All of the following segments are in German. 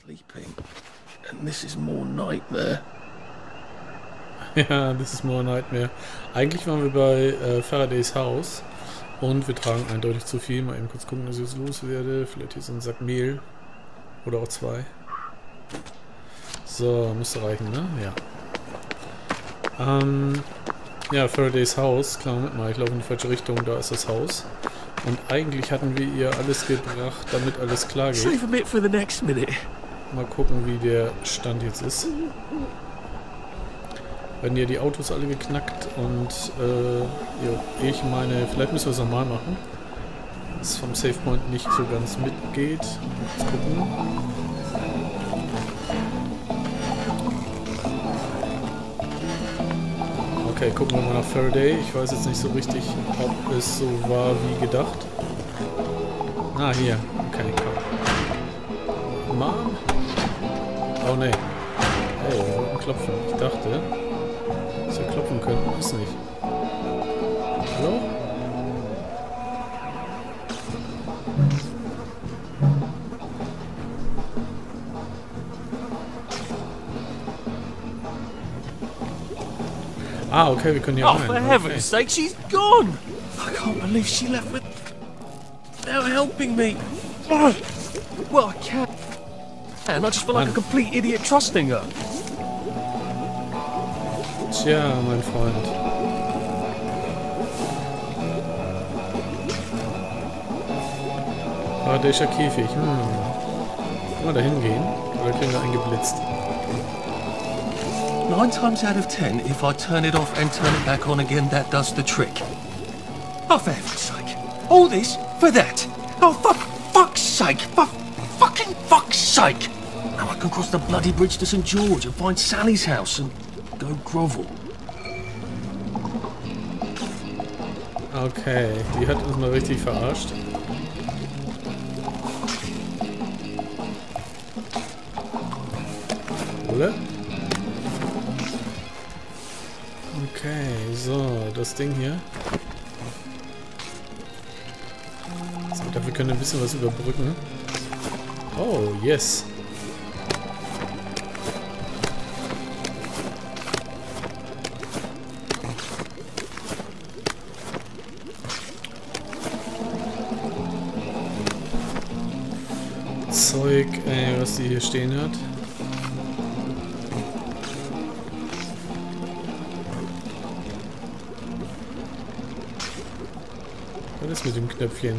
Sleeping. And this is more nightmare. Ja, das ist more nightmare. Eigentlich waren wir bei Faradays Haus und wir tragen eindeutig zu viel. Mal eben kurz gucken, dass ich es loswerde. Vielleicht hier so ein Sack Mehl. Oder auch 2. So, müsste reichen, ne? Ja. Ja, Faradays Haus. Klar, Moment mal, ich laufe in die falsche Richtung. Da ist das Haus. Und eigentlich hatten wir ihr alles gebracht, damit alles klar geht. Save a bit for the next minute. Mal gucken, wie der Stand jetzt ist. Werden ja die Autos alle geknackt und ja, ich meine, vielleicht müssen wir es nochmal machen. Dass es vom Save Point nicht so ganz mitgeht. Jetzt gucken. Okay, gucken wir mal nach Faraday. Ich weiß jetzt nicht so richtig, ob es so war wie gedacht. Ah, hier. Okay, komm. Mom? Oh ne. Hey, wir wollten klopfen. Ich dachte, dass wir klopfen könnten. Ist nicht. Hallo? Ah, okay, wir können hier Oh, rein. for Okay. heaven's sake, she's gone! I can't believe she left without helping me. Well, I can't. And I just feel like a complete idiot trusting her. Tja, mein Freund. Faraday'scher Käfig. Können wir da hingehen? Oder kriegen wir einen geblitzt? 9 times out of 10, if I turn it off and turn it back on again, that does the trick. Oh, for heaven's sake. All this for that. Oh, for fuck's sake. For fucking fuck's sake. Now I can cross the bloody bridge to St. George and find Sally's house and go grovel. Okay, die hat uns mal richtig verarscht. Oder? Okay, so, das Ding hier. So, dafür können wir ein bisschen was überbrücken. Oh, yes. Zeug, was die hier stehen hat. Was ist mit dem Knöpfchen?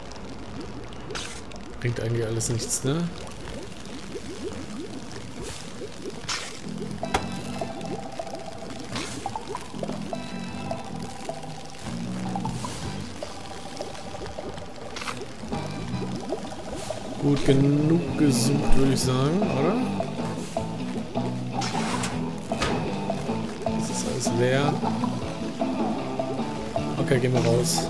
Bringt eigentlich alles nichts, ne? Gut genug gesucht, würde ich sagen, oder? Das ist alles leer. Okay, gehen wir raus.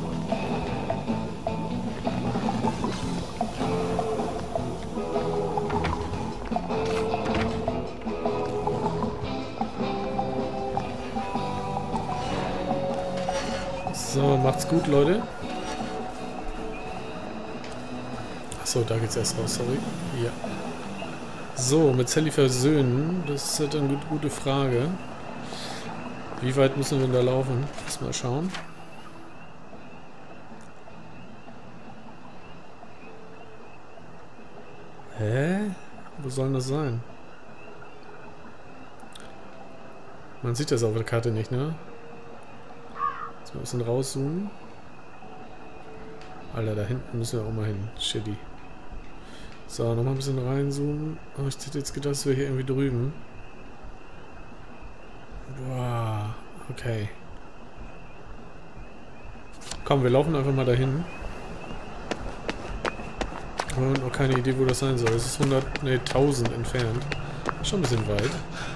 So, macht's gut, Leute. Achso, da geht's erst raus, sorry. Ja. So, mit Sally versöhnen, das ist halt eine gute Frage. Wie weit müssen wir denn da laufen? Lass mal schauen. Hä? Wo soll das sein? Man sieht das auf der Karte nicht, ne? Jetzt mal ein bisschen rauszoomen. Alter, da hinten müssen wir auch mal hin. Shitty. So, nochmal ein bisschen reinzoomen. Oh, ich hätte jetzt gedacht, das wäre hier irgendwie drüben. Boah, okay. Komm, wir laufen einfach mal dahin. Wir haben noch keine Idee, wo das sein soll. Es ist 1000 entfernt. Schon ein bisschen weit.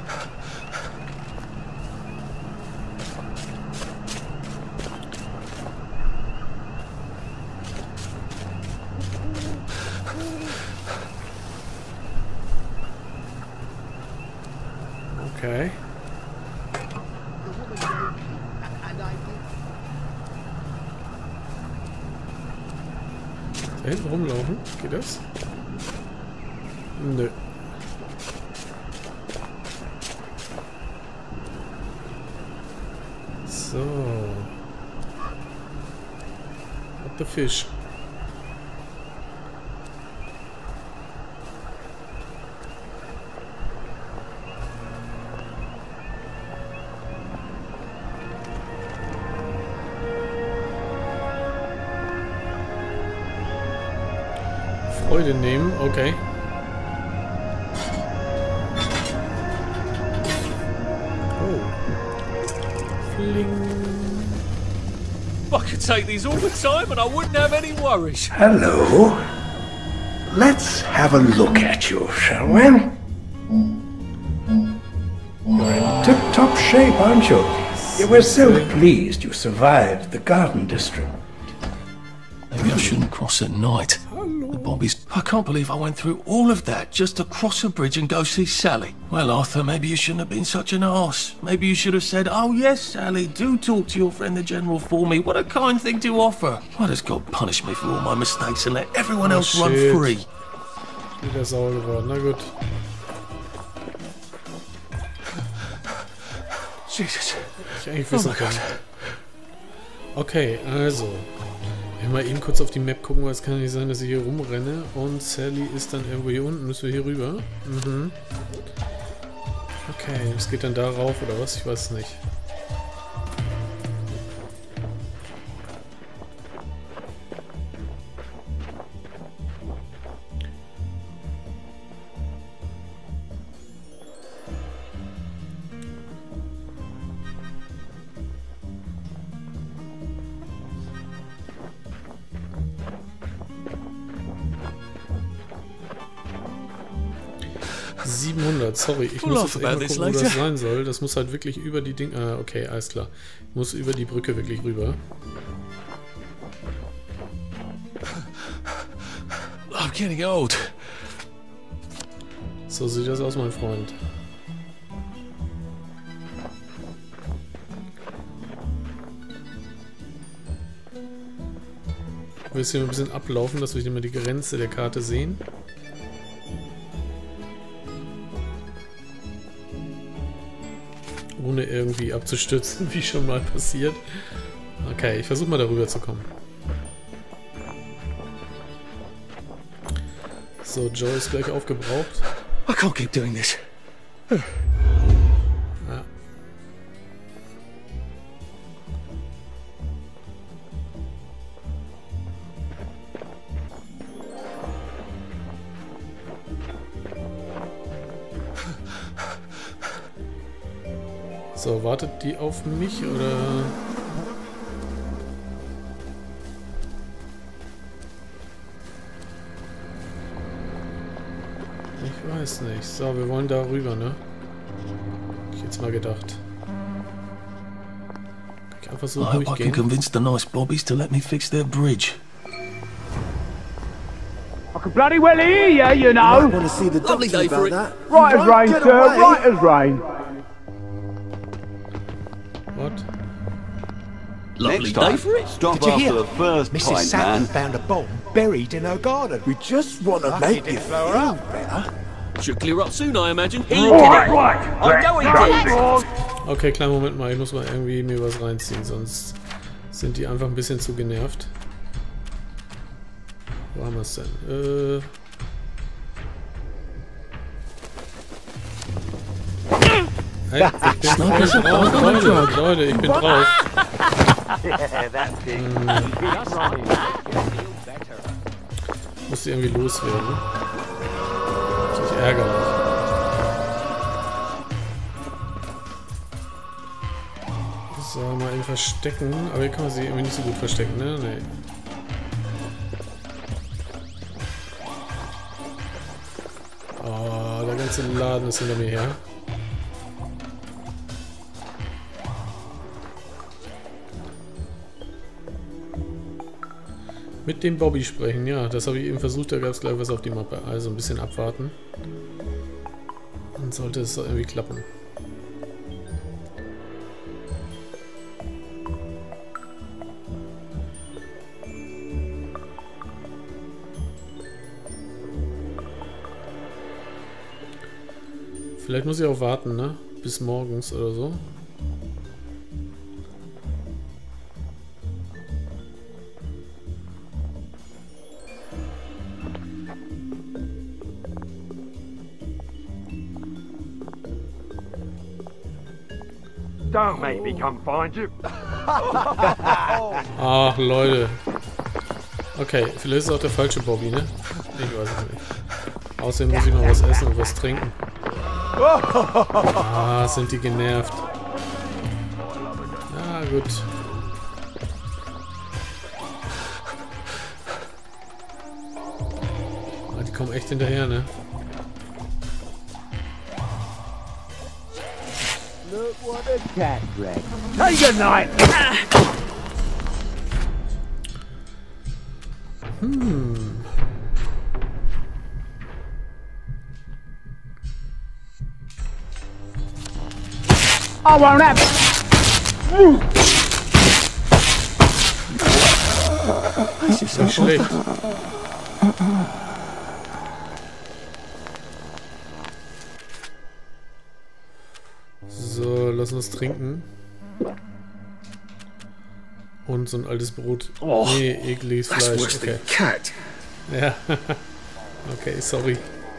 Okay. Da hinten rumlaufen? Geht das? Nö. So. What the fish? Freude nehmen, okay. I could take these all the time and I wouldn't have any worries. Hello. Let's have a look at you, shall we? You're in tip-top shape, aren't you? You were so pleased you survived the garden district. Maybe I shouldn't cross at night. The Bobbies. I can't believe I went through all of that just to cross a bridge and go see Sally. Well, Arthur, maybe you shouldn't have been such an arse. Maybe you should have said, "Oh yes, Sally, do talk to your friend the General for me. What a kind thing to offer." Why does God punish me for all my mistakes and let everyone else run free? Wieder sauer geworden, na gut. Jesus. Ich eigentlich wissen können. Okay, also. Ich will mal eben kurz auf die Map gucken, weil es kann nicht sein, dass ich hier rumrenne. Und Sally ist dann irgendwo hier unten. Müssen wir hier rüber? Mhm. Okay, es geht dann da rauf oder was? Ich weiß es nicht. Sorry, ich muss jetzt echt mal gucken, wo das sein soll. Das muss halt wirklich über die Dinge... Ah, okay, alles klar. Muss über die Brücke wirklich rüber. I'm getting old. So sieht das aus, mein Freund. Ich will jetzt hier ein bisschen ablaufen, dass wir hier mal die Grenze der Karte sehen. Ohne irgendwie abzustürzen, wie schon mal passiert. Okay, ich versuche mal darüber zu kommen. So, Joe ist gleich aufgebraucht. I can't keep doing this. Ja. So, wartet die auf mich oder? Ich weiß nicht. So, wir wollen da rüber, ne? Hab ich jetzt mal gedacht. Kann ich einfach so I hope I can durchgehen? convince the nice Bobbies to let me fix their bridge. I can bloody well hear you, you know. Want to see the Lovely doctor day for about it. that? Right as rain, Get sir, away. right as rain. What? Lovely Next day time, for it. stop Did you after hear? the first Mrs. pint, Sattler man. found a bomb buried in her garden. We just want to Lucky make it you didn't blow her feel up. better. Should clear up soon, I imagine. Right. I'm going to. Okay, kleinen Moment mal. Ich muss mal irgendwie mir was reinziehen, sonst sind die einfach ein bisschen zu genervt. Wo haben wir es denn? Hey, ich bin drauf. Leute, ich bin drauf. Muss die irgendwie loswerden. Das ist ärgerlich. So, mal eben verstecken. Aber hier kann man sie irgendwie nicht so gut verstecken, ne? Nee. Oh, der ganze Laden ist hinter mir her. Mit dem Bobby sprechen, ja, das habe ich eben versucht, da gab es gleich was auf die Mappe. Also ein bisschen abwarten. Dann sollte es irgendwie klappen. Vielleicht muss ich auch warten, ne? Bis morgens oder so. Don't make me come find you. Ach, Leute. Okay, vielleicht ist es auch der falsche Bobby, ne? Ich weiß es nicht. Außerdem muss ich noch was essen und was trinken. Ah, sind die genervt. Ja, gut. Ah, die kommen echt hinterher, ne? Look what a cat dragged. Take a night. I won't have it. Das ist nicht schlecht. So, lass uns trinken. Und so ein altes Brot. Oh, nee, ekliges That's Fleisch. worse Okay. than cat. Ja. Okay, sorry.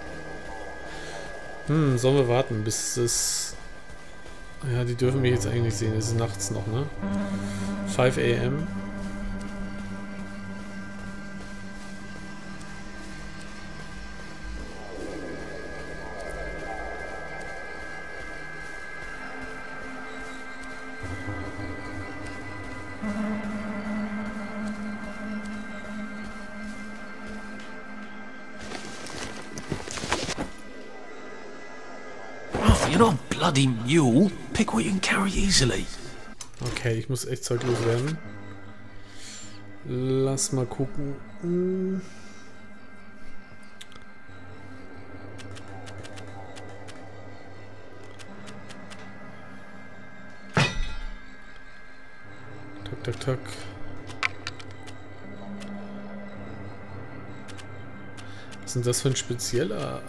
Sollen wir warten, bis es... Ja, die dürfen mich jetzt eigentlich nicht sehen. Es ist nachts noch, ne? 5 AM. Oh, you're not a bloody mule. Pick what you can carry easily. Okay, ich muss echt zeuglos werden. Lass mal gucken. Tak, tak, tak. Was ist denn das für ein spezieller?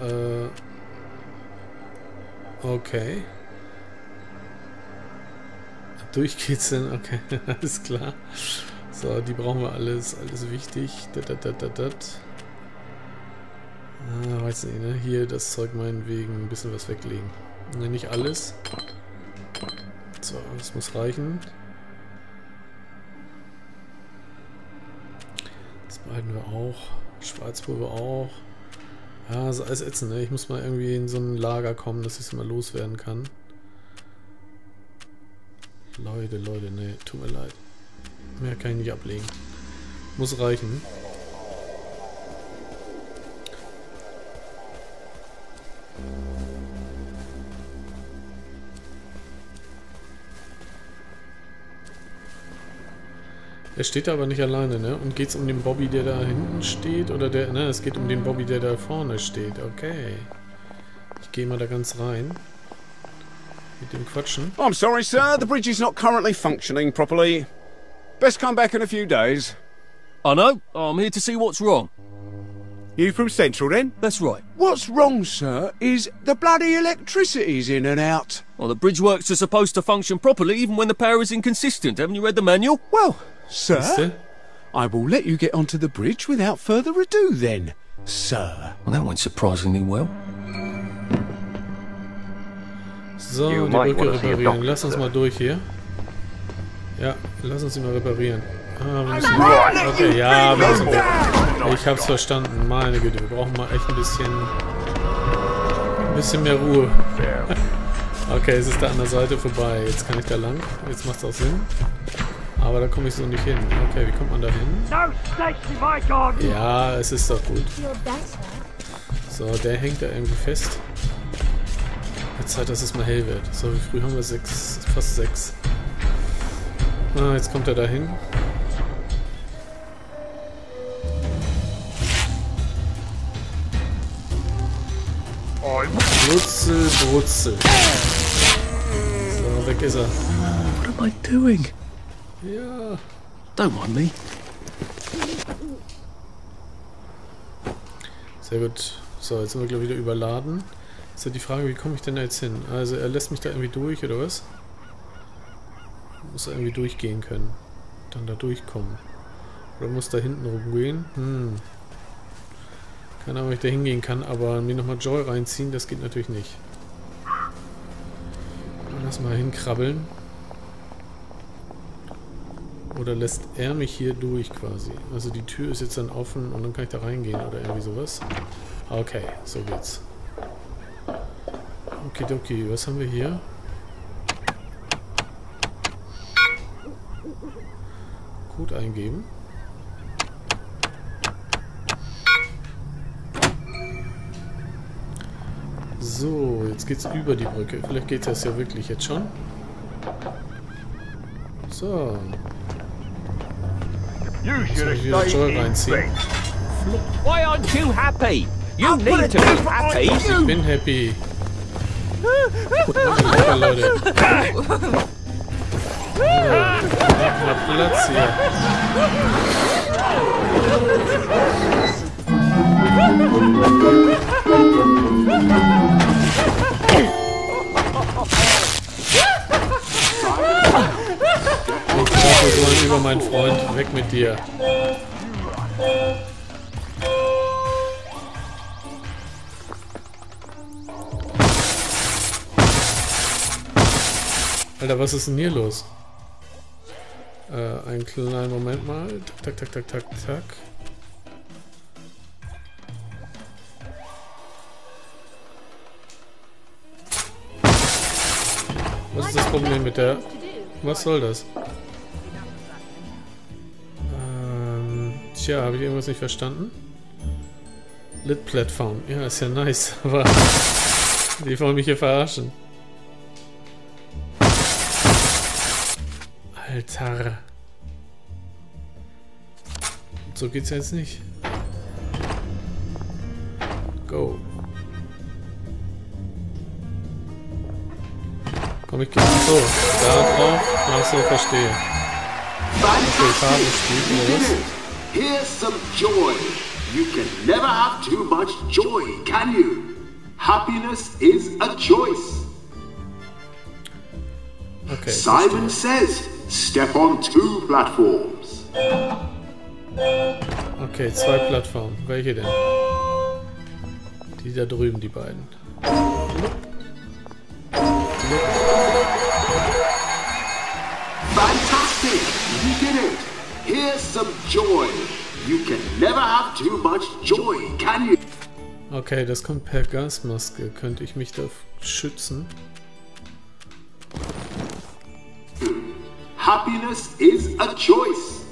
Okay. Durchkitzeln, okay, alles klar. So, die brauchen wir alles wichtig. Weiß nicht, ne? Hier das Zeug meinetwegen ein bisschen was weglegen. Ne, nicht alles. So, das muss reichen. Das behalten wir auch. Schwarzpulver auch. Ja, das ist alles ätzend, ne? Ich muss mal irgendwie in so ein Lager kommen, dass ich es mal loswerden kann. Leute, ne, tut mir leid. Mehr kann ich nicht ablegen. Muss reichen. Er steht da aber nicht alleine, ne? Und geht's um den Bobby, der da hinten steht? Oder der... Ne, es geht um den Bobby, der da vorne steht. Okay. Ich gehe mal da ganz rein. Mit dem Quatschen. I'm sorry, sir. The bridge is not currently functioning properly. Best come back in a few days. I know. I'm here to see what's wrong. You from Central, then? That's right. What's wrong, sir, is the bloody electricity's in and out. Well, the bridge works are supposed to function properly even when the power is inconsistent. Haven't you read the manual? Well, sir, Siehste? I will let you get onto the bridge without further ado, then, sir. Well, that went surprisingly well. So, You die might Brücke wanna see a reparieren. doctor, Lass uns sir. mal durch hier. Ja, lass uns sie mal reparieren. Ah, wir müssen... Okay, ja, wir müssen... Ich hab's verstanden. Meine Güte, wir brauchen mal echt ein bisschen mehr Ruhe. Okay, es ist da an der Seite vorbei. Jetzt kann ich da lang. Jetzt macht's auch Sinn. Aber da komme ich so nicht hin. Okay, wie kommt man da hin? No snakes in my garden. Ja, es ist doch gut. Feel better. So, der hängt da irgendwie fest. Wird Zeit, dass es mal hell wird. So, wie früh haben wir? 6, fast 6. Ah, jetzt kommt er da hin. Brutzel, Brutzel. So, weg ist er. What am I doing? Ja. Don't mind me. Sehr gut. So, jetzt sind wir, glaube ich, wieder überladen. Ist ja die Frage, wie komme ich denn da jetzt hin? Also er lässt mich da irgendwie durch, oder was? Muss er irgendwie durchgehen können. Dann da durchkommen. Oder muss da hinten rumgehen? Keine Ahnung, ob ich da hingehen kann, aber mir nochmal Joy reinziehen, das geht natürlich nicht. Lass mal hinkrabbeln. Oder lässt er mich hier durch quasi? Also die Tür ist jetzt dann offen und dann kann ich da reingehen oder irgendwie sowas. Okay, so geht's. Okidoki, was haben wir hier? Code eingeben. So, jetzt geht's über die Brücke. Vielleicht geht das ja wirklich jetzt schon. So. Jetzt muss ich wieder Joy reinziehen. Why aren't you happy? You need to be happy. Ich bin happy. Lecker, Leute. Mach mal Platz hier. Ich dachte, so ein über meinen Freund. Weg mit dir. Alter, was ist denn hier los? Einen kleinen Moment mal. Tak, tak, tak, tak, tak. Was ist das Problem mit der... Was soll das? Tja, habe ich irgendwas nicht verstanden? Lit Platform. Ja, ist ja nice, aber... Die wollen mich hier verarschen. Alter. So geht's jetzt nicht. Go. Komm, ich gehe so. Da drauf. Ach so, verstehe. Okay, Farbe spielt oder was? Here's some joy. You can never have too much joy, can you? Happiness is a choice. Okay. Simon says, step on 2 platforms. Okay, 2 Plattformen. Welche denn? Die da drüben, die beiden. Fantastic! You did it! Here's some joy. You can never have too much joy, can you? Okay, das kommt per Gasmaske. Könnte ich mich da schützen? Happiness is a choice.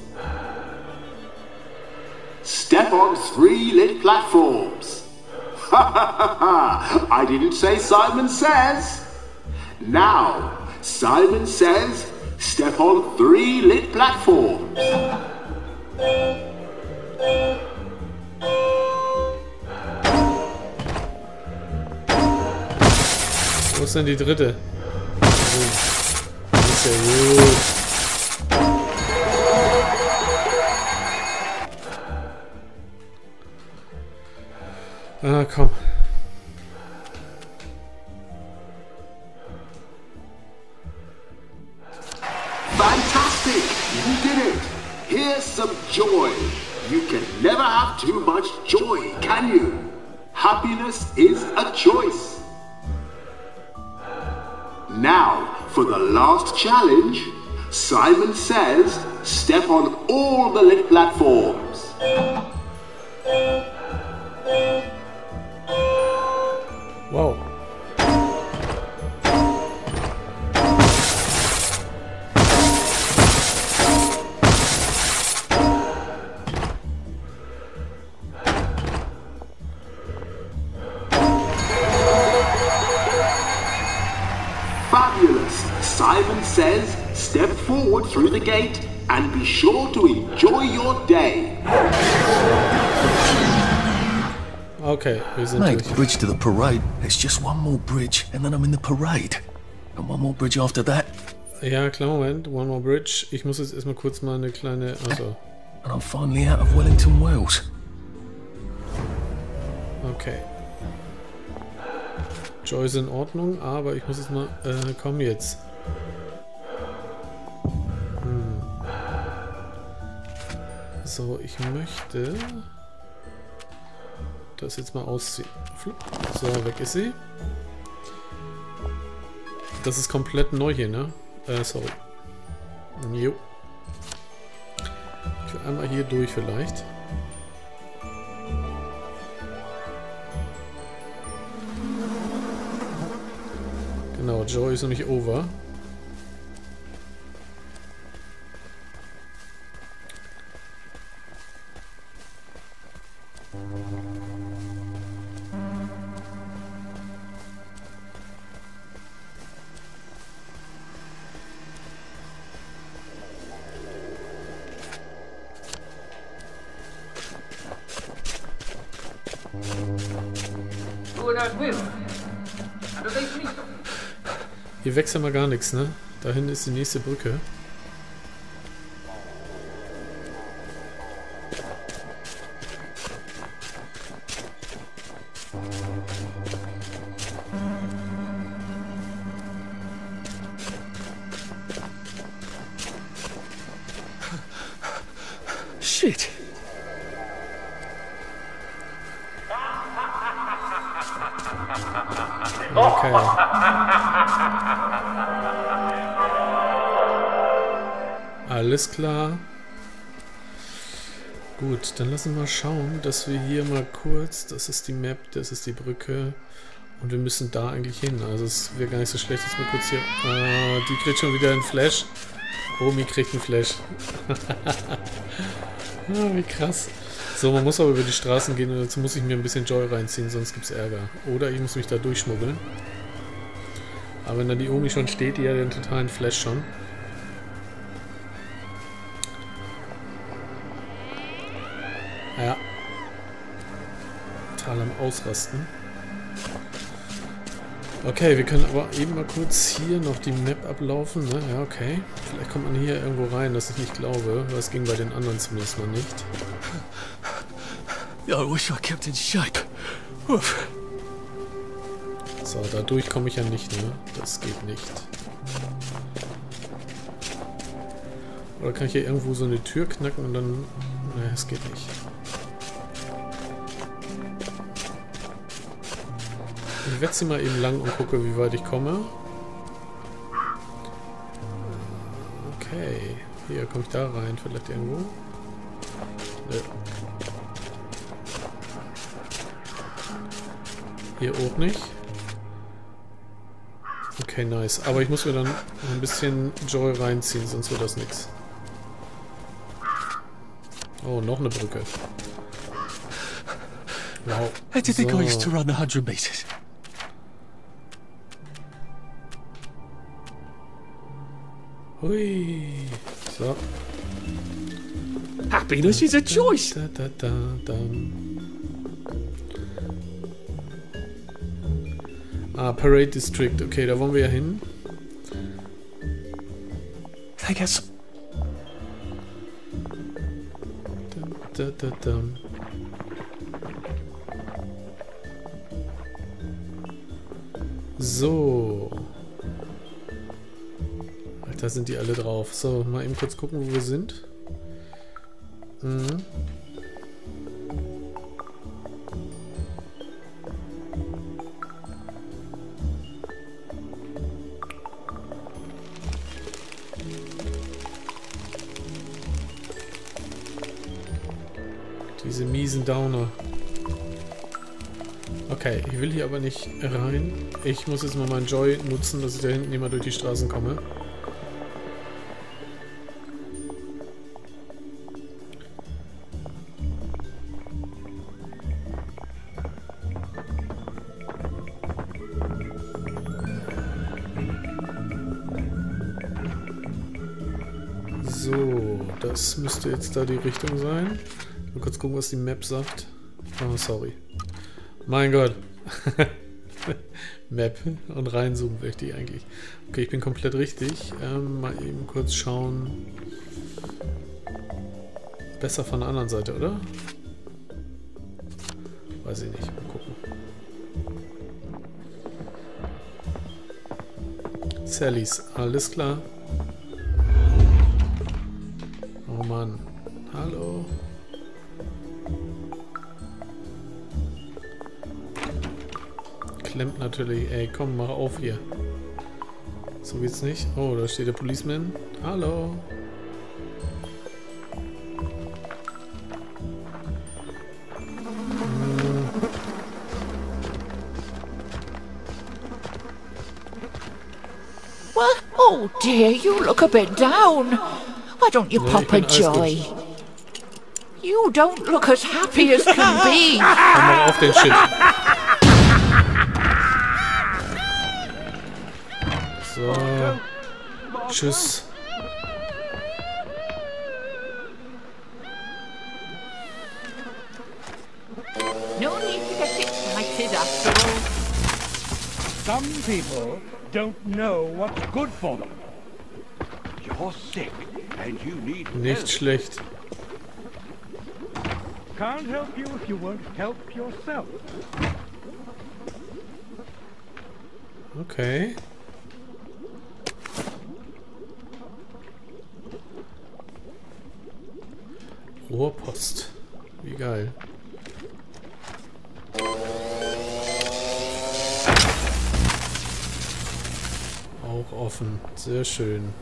Step on 3 lit platforms. I didn't say Simon says. Now, Simon says, step on 3 lit platforms. Wo ist denn die dritte? Das ist ja gut. Ah, komm. Fantastic! You did it! Here's some joy. You can never have too much joy, can you? Happiness is a choice. Now, for the last challenge, Simon says, step on all the lit platforms. Wow. Fabulous! Simon says, step forward through the gate and be sure to enjoy your day. Okay, wir sind Mate, durch. bridge to the parade. There's just one more bridge, and then I'm in the parade. And one more bridge after that, Ja, klar, Moment. One more bridge. Ich muss jetzt erstmal kurz mal eine kleine... Also, and I'm finally out of Wellington Wells. okay. Joy ist in Ordnung, aber ich muss jetzt mal... komm jetzt. So, ich möchte... das jetzt mal ausziehen. So, weg ist sie. Das ist komplett neu hier, ne? Sorry. Jo. Ich will einmal hier durch vielleicht. Genau, Joy ist noch nicht over. Hier wächst ja mal gar nichts, ne? Da hinten ist die nächste Brücke. Shit. Okay. Alles klar. Gut, dann lassen wir mal schauen, dass wir hier mal kurz, das ist die Map, das ist die Brücke und wir müssen da eigentlich hin. Also es wäre gar nicht so schlecht, jetzt mal kurz hier... die kriegt schon wieder einen Flash. Omi kriegt einen Flash. Wie krass. So, man muss aber über die Straßen gehen und dazu muss ich mir ein bisschen Joy reinziehen, sonst gibt es Ärger. Oder ich muss mich da durchschmuggeln. Aber wenn da die Omi schon steht, die hat den totalen Flash schon. Ja. Total am Ausrasten. Okay, wir können aber eben mal kurz hier noch die Map ablaufen, ne? Ja, okay. Vielleicht kommt man hier irgendwo rein, das ich nicht glaube. Das ging bei den anderen zumindest mal nicht. I wish I kept in shape. Oof. So, dadurch komme ich ja nicht, ne? Das geht nicht. Oder kann ich hier irgendwo so eine Tür knacken und dann... Ne, es geht nicht. Ich wetze mal eben lang und gucke, wie weit ich komme. Okay. Hier, komme ich da rein? Vielleicht irgendwo? Ne. Hier auch nicht. Okay, nice. Aber ich muss mir dann ein bisschen Joy reinziehen, sonst wird das nichts. Oh, noch eine Brücke. Wow. How did you think I used to run 100 meters? Hui. So. Happiness is a choice. Da, da, da, da. Ah, Parade District. Okay, da wollen wir ja hin. They get some. Da, da, da. So. Da sind die alle drauf. So, mal eben kurz gucken, wo wir sind. Mhm. Diese miesen Downer. Okay, ich will hier aber nicht rein. Ich muss jetzt mal meinen Joy nutzen, dass ich da hinten immer durch die Straßen komme. So, das müsste jetzt da die Richtung sein. Mal kurz gucken, was die Map sagt. Oh, sorry. Mein Gott. Map und reinzoomen möchte ich eigentlich. Okay, ich bin komplett richtig. Mal eben kurz schauen. Besser von der anderen Seite, oder? Weiß ich nicht. Mal gucken. Sallys, alles klar. Oh Mann. Hallo. Klemmt natürlich. Ey, komm, mach auf hier. So geht's nicht. Oh, da steht der Policeman. Hallo. Well, oh dear, you look a bit down. Why don't you pop a joy? You don't look as happy as can be. Komm mal auf den Shit. So. Tschüss. No need to get excited after all. Some people don't know what's good for them. You're sick and you need Nicht help. schlecht. Can't help you if you won't help yourself. Okay. Rohrpost. Wie geil. Auch offen. Sehr schön.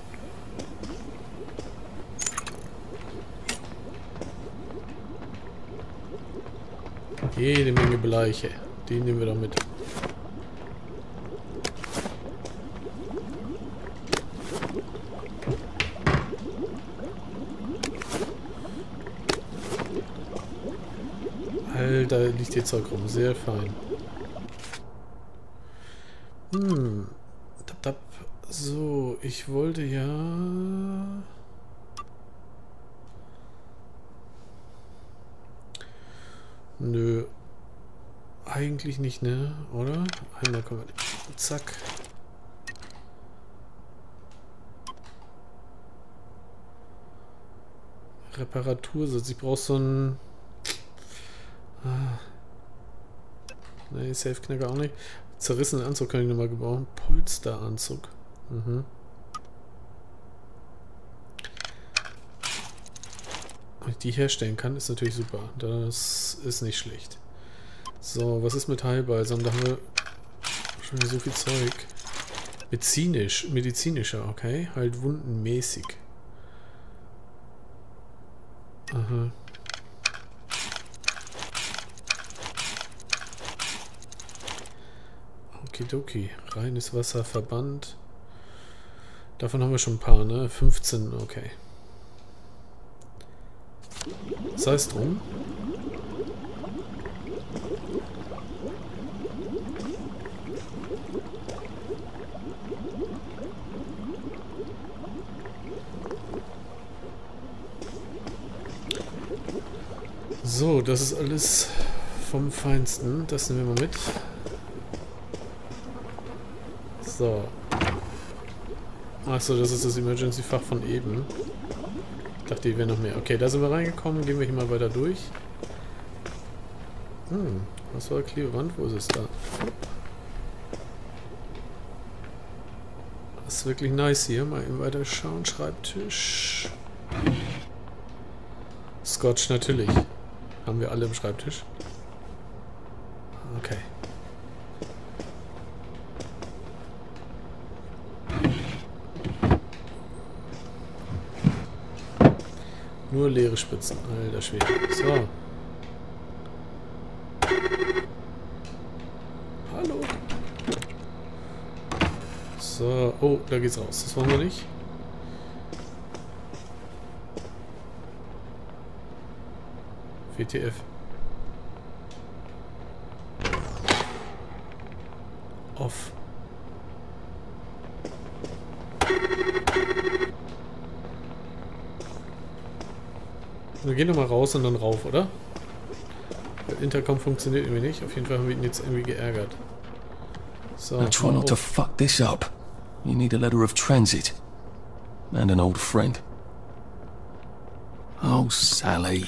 Jede Menge Bleiche. Die nehmen wir doch mit. Alter, liegt hier Zeug rum. Sehr fein. So, ich wollte ja... Nö. Eigentlich nicht, ne? Oder? Einmal können wir... Zack. Reparatursitz. Ich brauche so ein... Ne, Safe-Knacker auch nicht. Zerrissenen Anzug kann ich nochmal gebrauchen. Polsteranzug. Mhm. Wenn ich die herstellen kann, ist natürlich super. Das ist nicht schlecht. So, was ist mit Heilbalsam? Da haben wir schon so viel Zeug. Medizinischer, okay. Halt wundenmäßig. Aha. Okidoki. Reines Wasser, Verband. Davon haben wir schon ein paar, ne? 15, okay. Sei es drum. So, das ist alles vom Feinsten. Das nehmen wir mal mit. So. Achso, das ist das Emergency-Fach von eben. Ich dachte, hier wäre noch mehr. Okay, da sind wir reingekommen. Gehen wir hier mal weiter durch. Was war Klebeband? Wo ist es da? Das ist wirklich nice hier. Mal eben weiter schauen. Schreibtisch. Scotch natürlich. Haben wir alle im Schreibtisch. Okay. Nur leere Spitzen. Alter Schwede. So. Hallo. So. Oh, da geht's raus. Das wollen wir nicht. WTF. Off. Wir gehen nochmal raus und dann rauf, oder? Der Intercom funktioniert irgendwie nicht. Auf jeden Fall haben wir ihn jetzt irgendwie geärgert. So. Now try not to fuck this up. You need a letter of transit. And an old friend. Oh, Sally.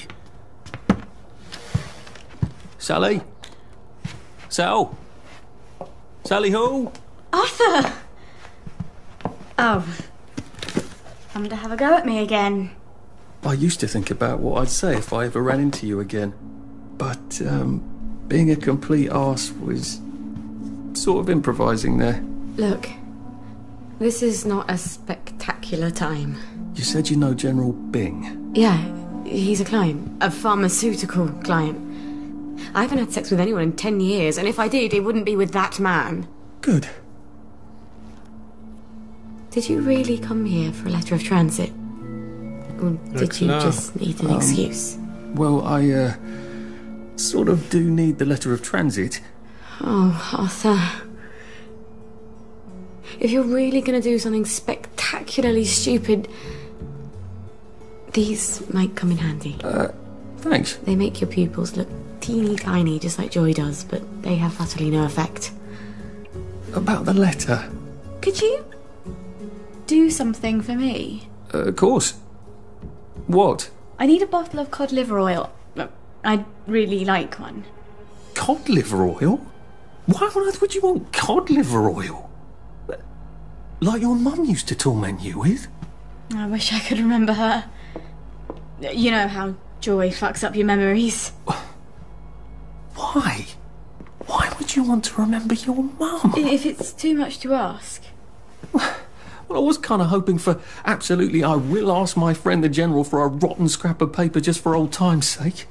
Sally? Sal? Sally who? Arthur! Oh. Come to have a go at me again. I used to think about what I'd say if I ever ran into you again. But, being a complete arse was sort of improvising there. Look, this is not a spectacular time. You said you know General Bing. Yeah, he's a client. A pharmaceutical client. I haven't had sex with anyone in 10 years, and if I did, it wouldn't be with that man. Good. Did you really come here for a letter of transit? Or did you just need an excuse? Well, I, sort of do need the letter of transit. Oh, Arthur. If you're really going to do something spectacularly stupid, these might come in handy. Thanks. They make your pupils look teeny tiny, just like Joy does, but they have utterly no effect. About the letter? Could you do something for me? Of course. What? I need a bottle of cod liver oil. I'd really like one. Cod liver oil? Why on earth would you want cod liver oil? Like your mum used to torment you with? I wish I could remember her. You know how Joy fucks up your memories. Why? Why would you want to remember your mum? If it's too much to ask. Well, I was kind of hoping for absolutely I will ask my friend the General for a rotten scrap of paper just for old time's sake.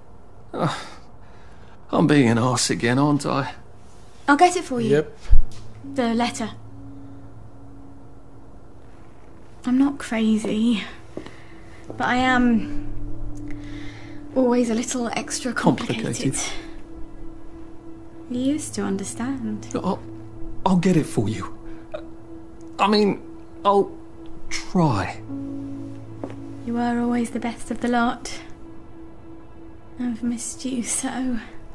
I'm being an arse again, aren't I? I'll get it for you. Yep. The letter. I'm not crazy, but I am always a little extra complicated. You used to understand. I'll get it for you. I mean, I'll try. You were always the best of the lot. I've missed you so.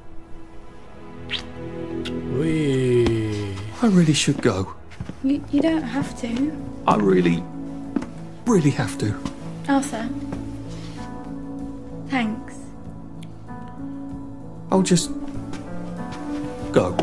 Whee. I really should go. You don't have to. I really have to. Arthur. Thanks. I'll just go.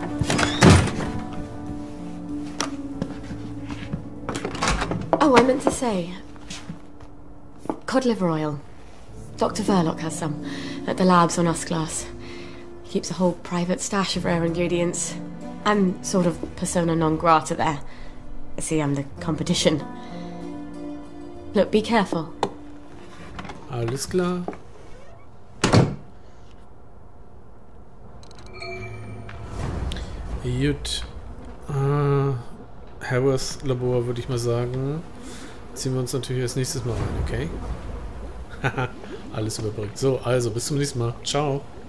Oh, I meant to say, cod liver oil. Dr. Verloc has some at the labs on Us-Class. He keeps a whole private stash of rare ingredients. I'm sort of persona non grata there. See, I'm the competition. Look, be careful. Alles klar. Gut. Harrows Labor, würde ich mal sagen. Ziehen wir uns natürlich als nächstes mal rein, okay? Haha, alles überbrückt. So, also bis zum nächsten Mal. Ciao.